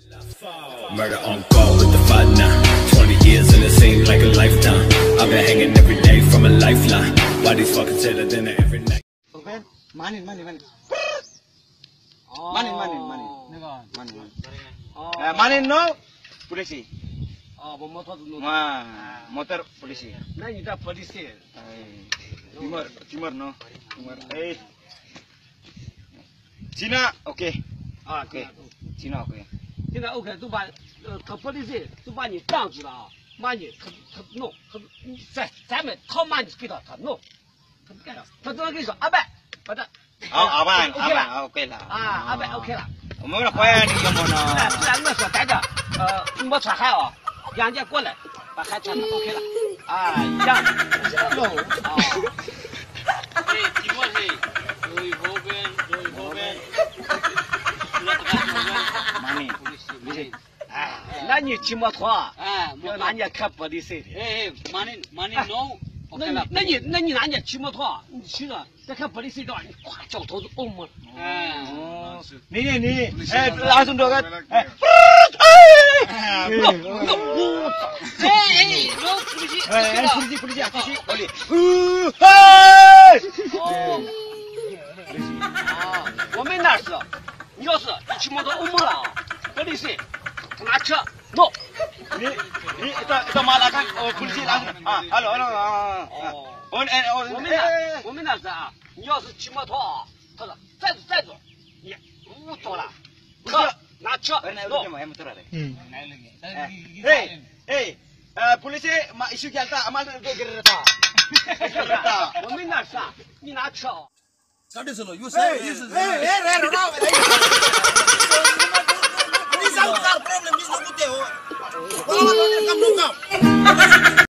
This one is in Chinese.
Murder on call with the fight now. 20 years and it seemed like a lifetime. I've been hanging every day from a lifeline. Why these fuckers tell her dinner every night? Open. Money. Money. Money no. Polisi. Motor polisi. Nah, ini dah polisi. Timur no. Cina oke. Cina oke. 现在 OK 都把他polisi 都把你挡住了啊，把你他弄，咱们掏把你给他弄，他不干了，他只能跟你说阿伯，把他。 阿伯 OK 了 ，OK 了。 阿伯 OK 了。 我们那回来你干嘛呢？ 不然我说带着没穿鞋啊，让人家过来把鞋穿上 OK 了。啊，让弄啊。 提莫是有后边。 那你骑摩托啊？ 要拿人家看玻璃碎的。 money no。 那你拿人家骑摩托，你骑着再看玻璃碎的，你咵脚头子嗡么？ 你langsung dong kan？ 我们那是，你要是骑摩托嗡么了，玻璃碎，他拿车弄。 Itu malah kan polisi langsung halo 我们那是啊，你要是骑摩托啊，他说站住，你不走了，拿车弄。 polisi mak isu kita amal gerta 我们那是啊，你拿车啊。 This is you say this is. Hey, This is our problem. This is not good. Kalau kamu come.